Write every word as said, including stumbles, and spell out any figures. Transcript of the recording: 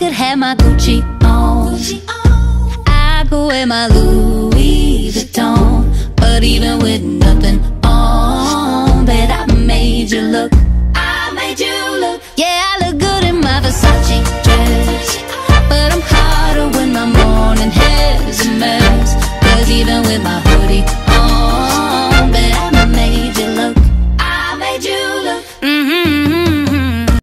could have my Gucci on, I could wear my Louis Vuitton. But even with nothing on, bet I made you look, I made you look. Yeah, I look good in my Versace dress, but I'm hotter when my morning hair's a mess. Cause even with my